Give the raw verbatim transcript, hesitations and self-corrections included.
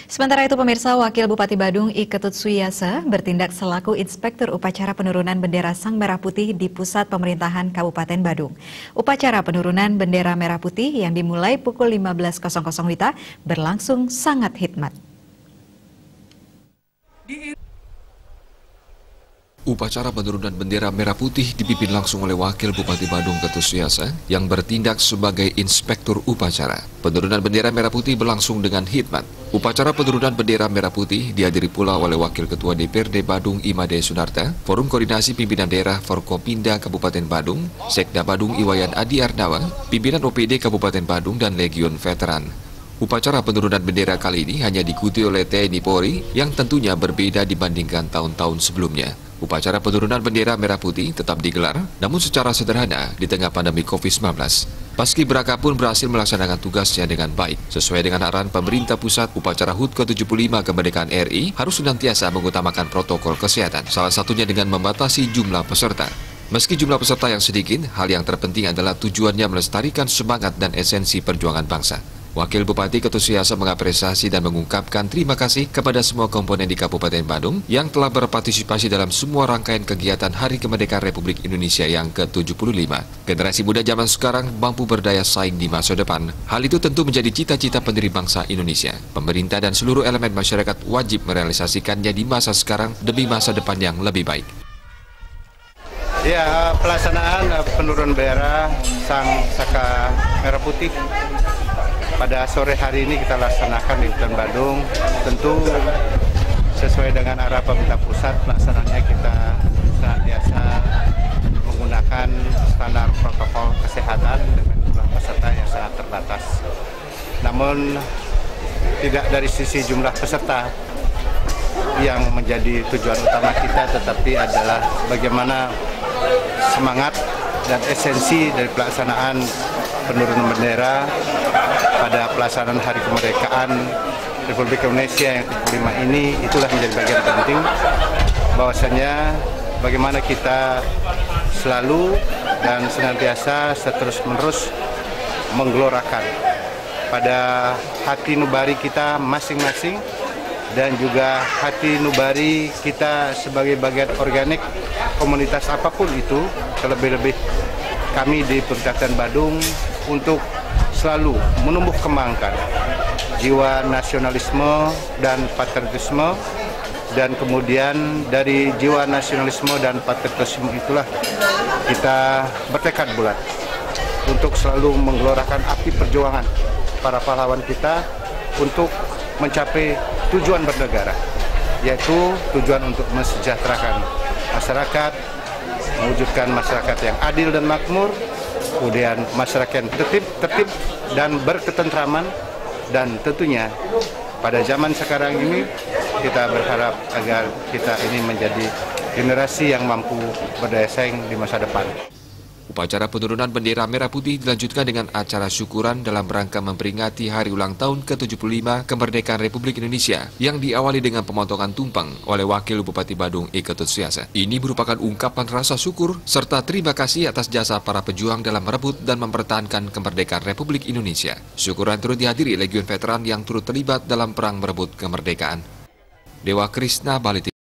Sementara itu pemirsa, Wakil Bupati Badung I Ketut Suyasa bertindak selaku Inspektur Upacara Penurunan Bendera Sang Merah Putih di Pusat Pemerintahan Kabupaten Badung. Upacara penurunan bendera merah putih yang dimulai pukul lima belas W I B berlangsung sangat hikmat. Upacara penurunan bendera merah putih dipimpin langsung oleh Wakil Bupati Badung Ketut Suyasa yang bertindak sebagai Inspektur Upacara. Penurunan bendera merah putih berlangsung dengan hikmat. Upacara penurunan bendera merah putih dihadiri pula oleh Wakil Ketua D P R D Badung Imade Sunarta, Forum Koordinasi Pimpinan Daerah Forkopimda Kabupaten Badung, Sekda Badung Iwayan Adi Ardawa, Pimpinan O P D Kabupaten Badung dan Legiun Veteran. Upacara penurunan bendera kali ini hanya diikuti oleh T N I Polri yang tentunya berbeda dibandingkan tahun-tahun sebelumnya. Upacara penurunan bendera merah putih tetap digelar, namun secara sederhana di tengah pandemi COVID sembilan belas. Paskibraka pun berhasil melaksanakan tugasnya dengan baik. Sesuai dengan arahan pemerintah pusat, upacara H U T ke tujuh puluh lima kemerdekaan R I harus senantiasa mengutamakan protokol kesehatan, salah satunya dengan membatasi jumlah peserta. Meski jumlah peserta yang sedikit, hal yang terpenting adalah tujuannya melestarikan semangat dan esensi perjuangan bangsa. Wakil Bupati Ketut Suyasa mengapresiasi dan mengungkapkan terima kasih kepada semua komponen di Kabupaten Badung yang telah berpartisipasi dalam semua rangkaian kegiatan Hari Kemerdekaan Republik Indonesia yang ke tujuh puluh lima. Generasi muda zaman sekarang mampu berdaya saing di masa depan. Hal itu tentu menjadi cita-cita pendiri bangsa Indonesia. Pemerintah dan seluruh elemen masyarakat wajib merealisasikannya di masa sekarang demi masa depan yang lebih baik. Ya, pelaksanaan penurunan bendera Sang Saka Merah Putih pada sore hari ini kita laksanakan di Kabupaten Badung. Tentu sesuai dengan arah pemerintah pusat, pelaksanaannya kita senantiasa menggunakan standar protokol kesehatan dengan jumlah peserta yang sangat terbatas. Namun tidak dari sisi jumlah peserta yang menjadi tujuan utama kita, tetapi adalah bagaimana semangat dan esensi dari pelaksanaan penurunan bendera pada pelaksanaan Hari Kemerdekaan Republik Indonesia yang ke tujuh puluh lima ini. Itulah menjadi bagian penting bahwasanya bagaimana kita selalu dan senantiasa seterus-menerus menggelorakan pada hati nubari kita masing-masing dan juga hati nubari kita sebagai bagian organik komunitas apapun itu, terlebih-lebih kami di Kabupaten Badung untuk selalu menumbuh kembangkan jiwa nasionalisme dan patriotisme, dan kemudian dari jiwa nasionalisme dan patriotisme itulah kita bertekad bulat untuk selalu menggelorakan api perjuangan para pahlawan kita untuk mencapai tujuan bernegara, yaitu tujuan untuk mensejahterakan masyarakat, mewujudkan masyarakat yang adil dan makmur, kemudian masyarakat yang tertib, tertib dan berketentraman, dan tentunya pada zaman sekarang ini kita berharap agar kita ini menjadi generasi yang mampu berdaya saing di masa depan. Upacara penurunan bendera merah putih dilanjutkan dengan acara syukuran dalam rangka memperingati hari ulang tahun ke tujuh puluh lima kemerdekaan Republik Indonesia yang diawali dengan pemotongan tumpeng oleh Wakil Bupati Badung I Ketut Suyasa. Ini merupakan ungkapan rasa syukur serta terima kasih atas jasa para pejuang dalam merebut dan mempertahankan kemerdekaan Republik Indonesia. Syukuran turut dihadiri Legiun Veteran yang turut terlibat dalam perang merebut kemerdekaan. Dewa Krisna Bali.